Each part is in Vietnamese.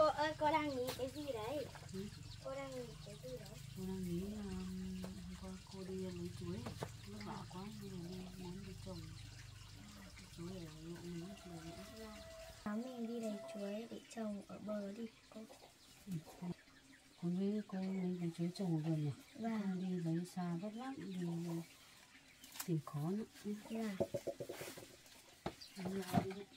Cô ơi, cô đang nghĩ cái gì đấy? Cô đang nghĩ cái gì đấy? Cô đang nghĩ cô đi lấy chuối, nó bão quá nên là đi muốn đi trồng chuối ở ruộng mình nữa. Cháu mình đi lấy chuối để trồng ở bờ đi cô. Cô với cô lấy chuối trồng ở vườn này. Vâng. Không đi lấy xa vất lắm, đi tìm khó nữa. Vâng. Đi lại đi đấy.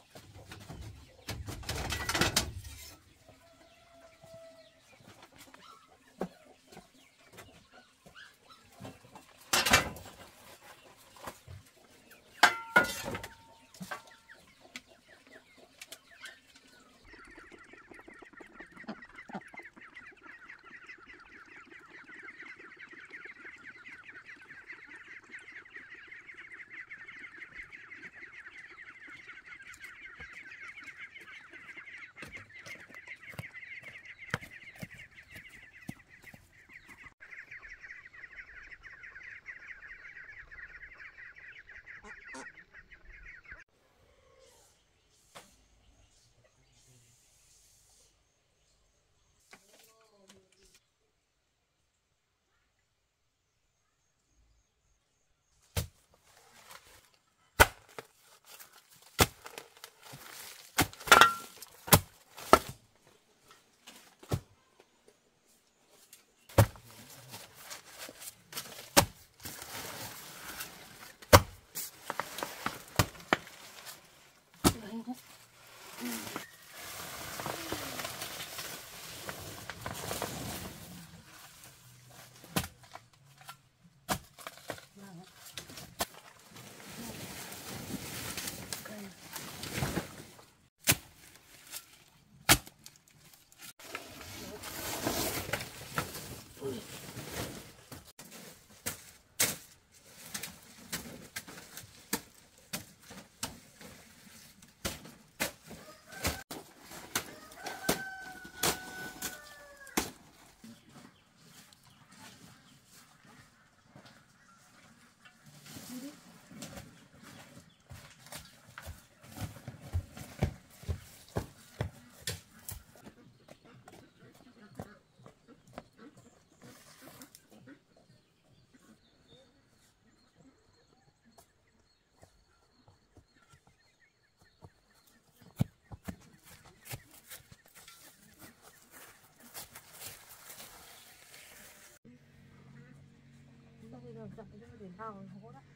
Bây giờ chậm cái đến thao hố đấy.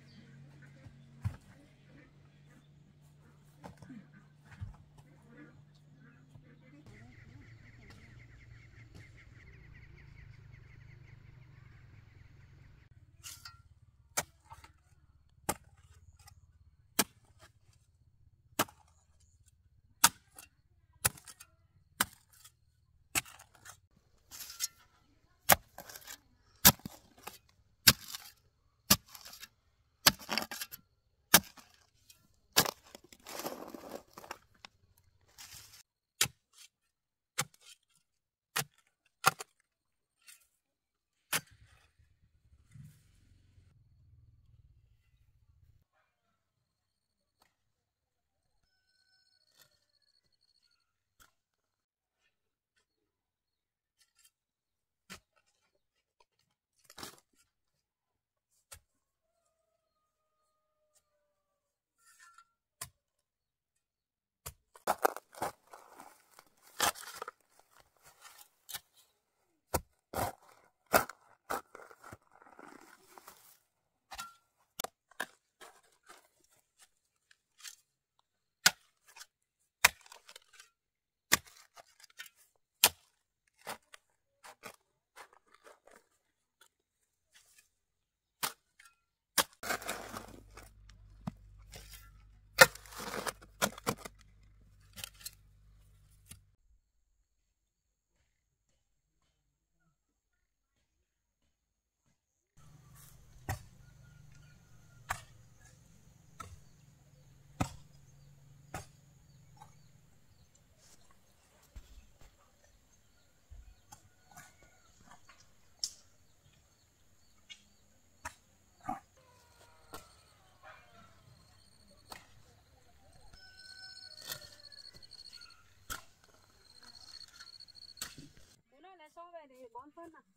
lên mà.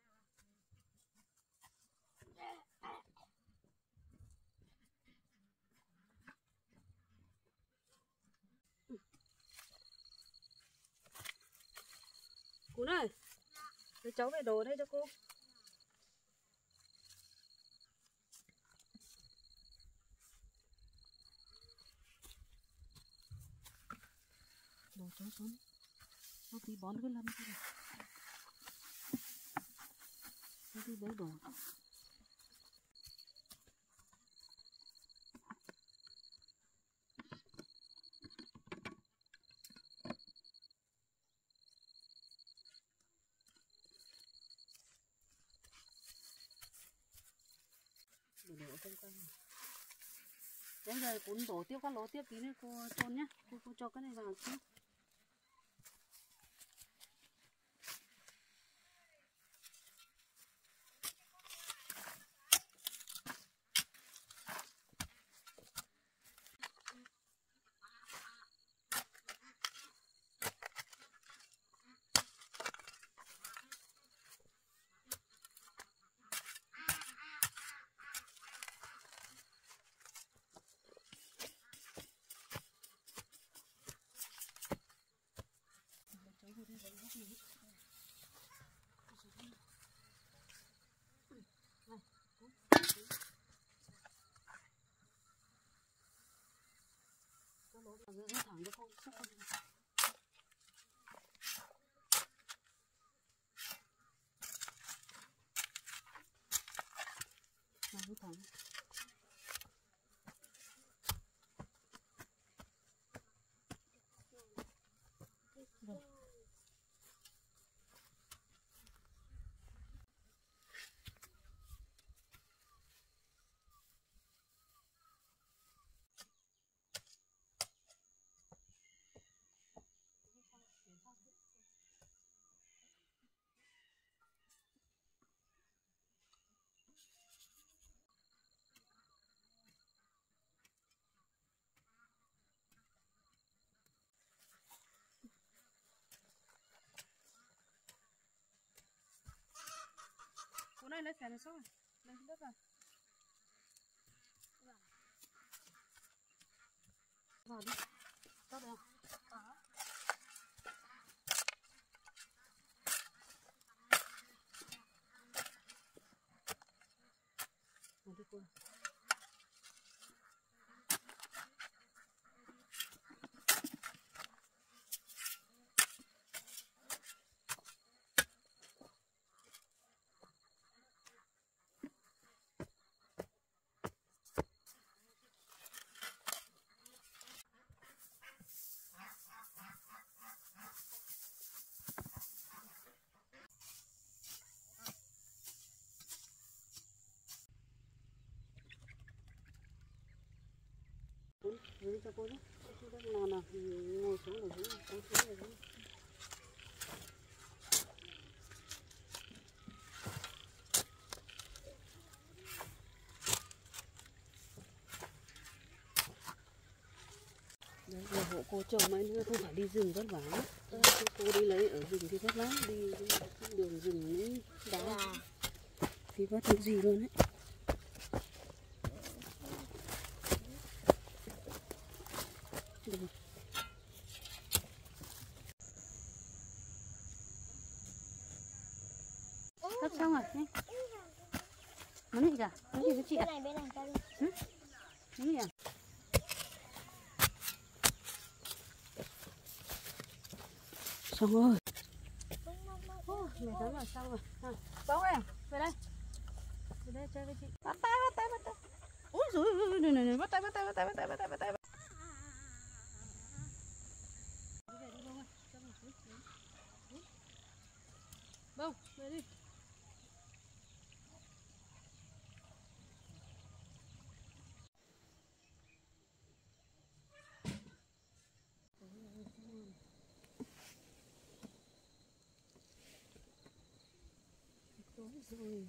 Cún ơi, để cháu về đồ đây cho cô. Đồ cháu xuống. Nó tí bón cái lâm thôi. Nó tí lấy đồ. Đổ trong quanh này. Đấy giờ cũng đổ tiếp các lỗ tiếp tí nữa cô chôn nhá. Cô cho cái này vào trước. Giữ thẳng cho không sức không. Giữ thẳng. Rồi. Cô này lấy xẻ này xong rồi. Lấy đất vào. Vào đi. Tốt được không? Có. Vào đi cô. Giữ cho cô nhé. Nào nào, ngồi xuống để giữ, xuống để giữ. Đấy, giờ hộ cô trồng mấy nữa không phải đi rừng vất vả nữa. Cô đi lấy ở rừng thì vất lắm, đi đường rừng ấy đá thì vất được gì luôn ấy. Được. Sắp xong rồi nhé. Muốn gì cả? Muốn gì với chị à? Bên này cho đi. Muốn gì à? Xong rồi. Mẹ thấy là xong rồi. Bóng em, về đây. Về đây chơi với chị. Bắt tay, bắt tay, bắt tay. Úi dồi ôi, này, bắt tay, bắt tay, bắt tay, bắt tay, bắt tay, bắt tay. Bông, về đi. Rồi.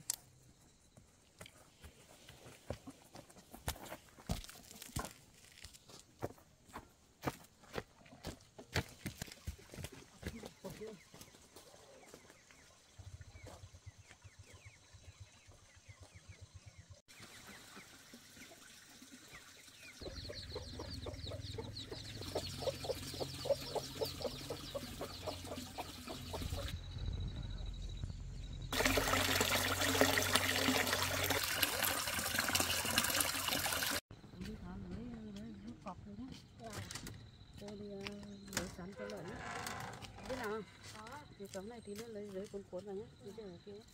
cọp rồi nhá. Rồi. Cô đi lấy sắn cho lợn nhá. Biết nào không? Có. Cái cống này thì nó lấy giấy cuốn vào nhá. Đi chơi ở kia.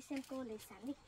xem cô lấy sẵn đi.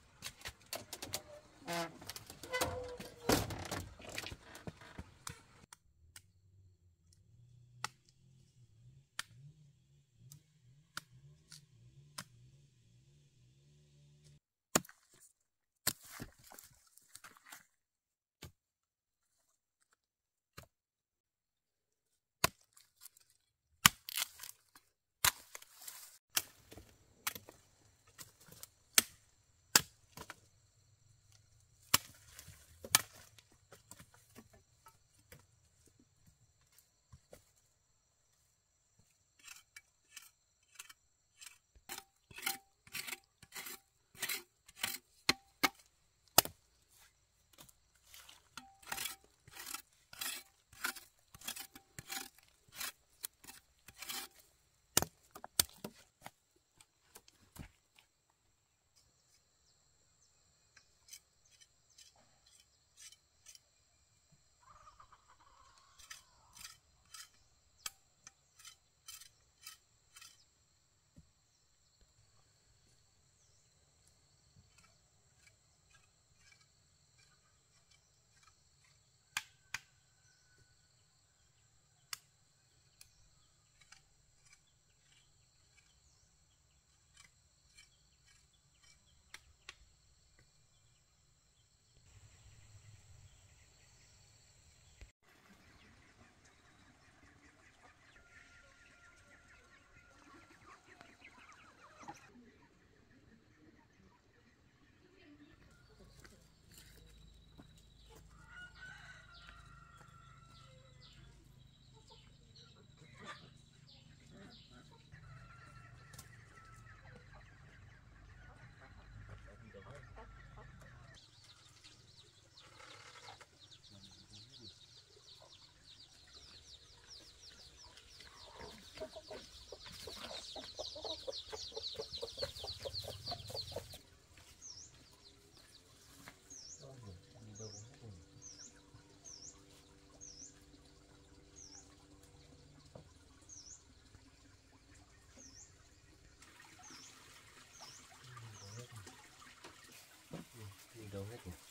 Đâu hết nhỉ?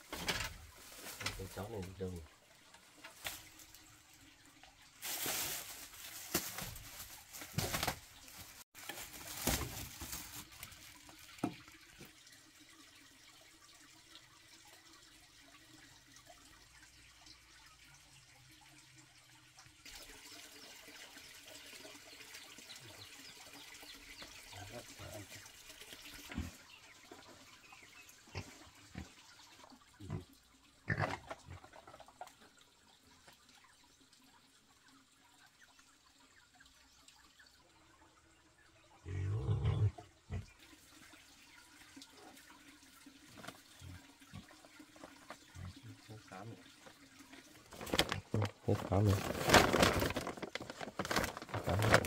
Cái chó này đi đâu nhỉ? Hết cám rồi. Cám rồi.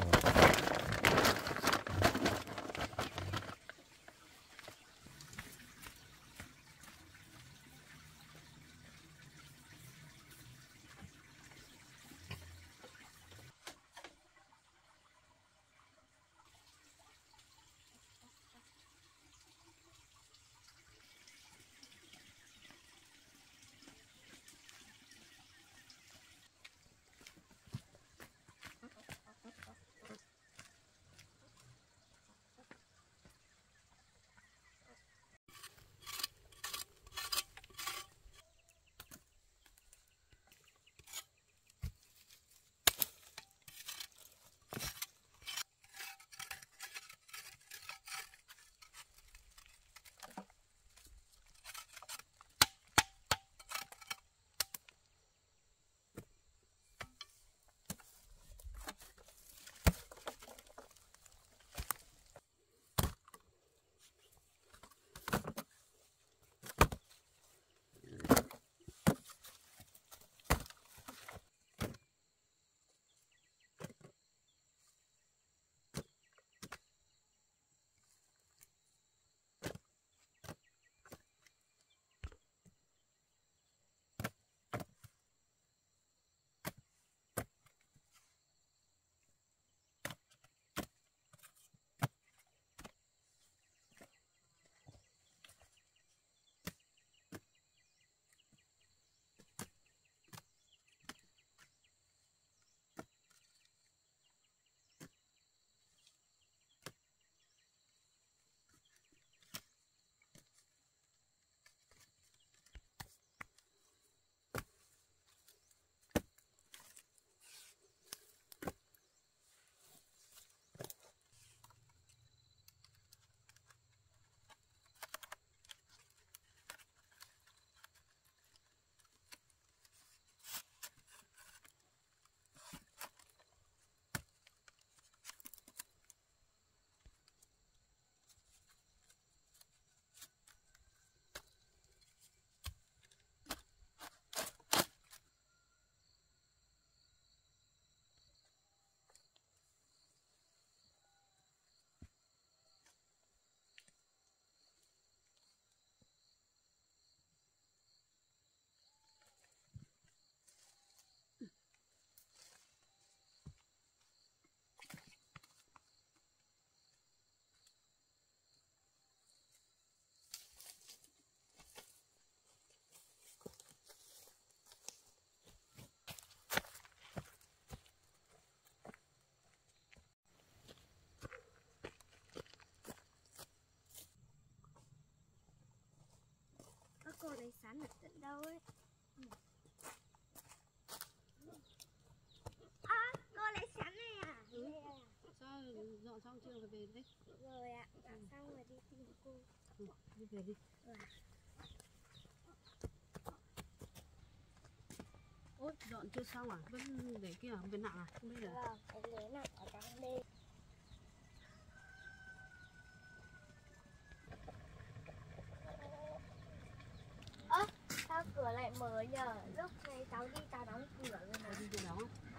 lấy sắn ở tận đâu ấy. À, cô lấy sắn này à? Sao dọn xong chưa về đấy? Rồi ạ, dọn xong rồi đi tìm cô. Đi về đi. Ôi, dọn chưa xong à? Vẫn để kia à? Vẫn nặng à? Không biết là. Vâng, cái lưới nặng ở trong đây. Ơ, sao cửa lại mở nhờ? Lúc này cháu đi cháu đóng cửa rồi mà. Đi chỗ đó.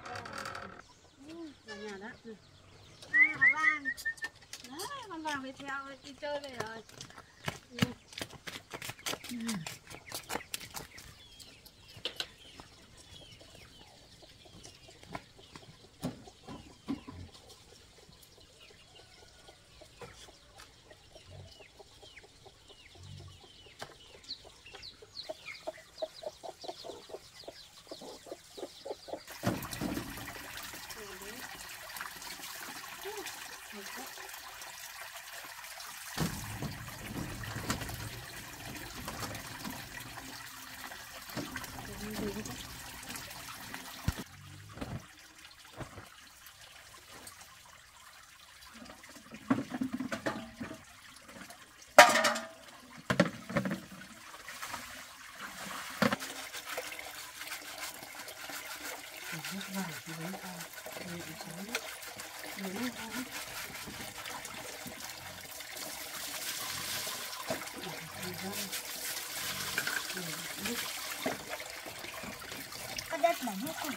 Vào nhà đó. À, Hảo Vàng. Đấy, con vàng phải theo đi chơi về rồi. Có đất bẩn hết không?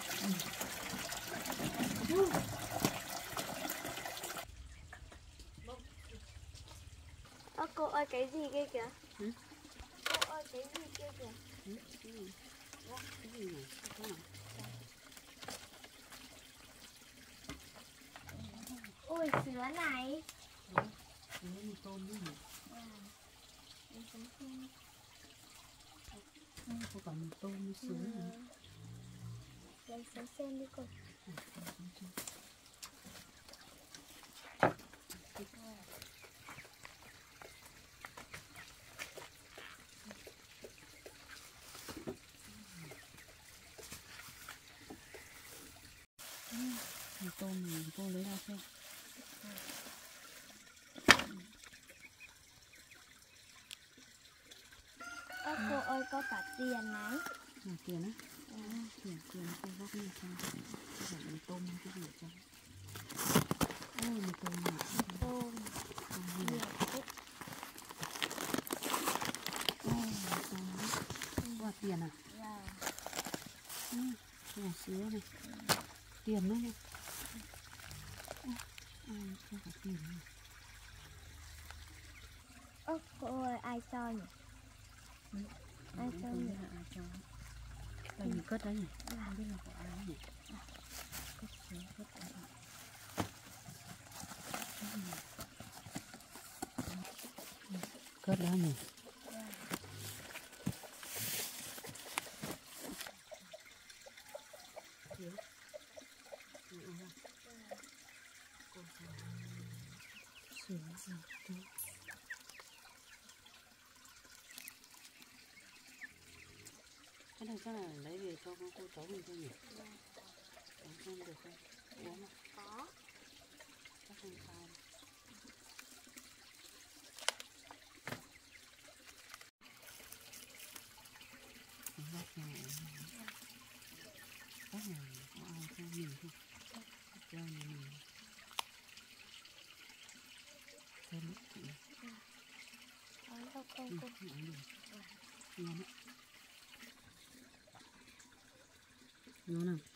Ơ cô ơi cái gì kia kìa? Cô ơi cái gì kia kìa? Cái gì này? Cái nào? Ôi sứa này. Một tôm nữa này. Có cả một tôm với sứa này. Lấy xem đi cô. Một tôm này cô lấy ra xem. Ơ cô ơi có cả tiền này. Tiền á? Tiền cô bóc ra xem. Có cả một tôm cái gì cho. Ôi một tôm này. Tôm. Nhiều thế. Một tôm đấy. Có tiền à? Là sứa này. Tiền nữa này. Không có tiền này. Ơ cô ơi ai cho nhỉ? Ai cho nhỉ? Ai cho? Đây mình cất đấy nhỉ? Không biết là của ai nhỉ? Cất sứa, cất đấy. Cất đó nhỉ? Sứa gì đấy? Cái này chắc là lấy về cho cô cháu mình thôi nhỉ? Uống xem được không? Uống à? Có. Chắc không sao đâu. Bác nhà có ai cho mình không? Cho mình thêm ít chị. Không đâu cô. Không được. Ngon đấy. Ngon nào?